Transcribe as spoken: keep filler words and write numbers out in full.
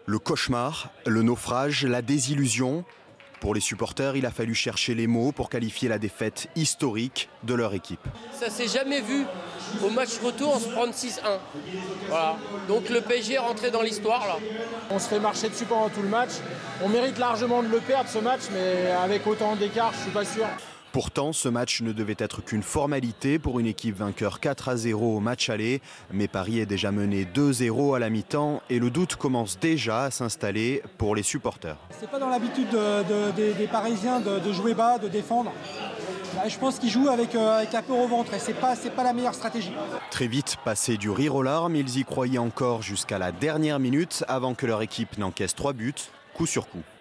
Le cauchemar, le naufrage, la désillusion. Pour les supporters, il a fallu chercher les mots pour qualifier la défaite historique de leur équipe. Ça s'est jamais vu au match retour on se prend six un. Voilà. Donc le P S G est rentré dans l'histoire là. On se fait marcher dessus pendant tout le match. On mérite largement de le perdre ce match, mais avec autant d'écart, je suis pas sûr. Pourtant, ce match ne devait être qu'une formalité pour une équipe vainqueur quatre à zéro au match aller. Mais Paris est déjà mené deux zéro à la mi-temps et le doute commence déjà à s'installer pour les supporters. C'est pas dans l'habitude de, de, des, des Parisiens de, de jouer bas, de défendre. Je pense qu'ils jouent avec, euh, avec la peur au ventre et c'est pas, c'est pas la meilleure stratégie. Très vite, passé du rire aux larmes, ils y croyaient encore jusqu'à la dernière minute avant que leur équipe n'encaisse trois buts, coup sur coup.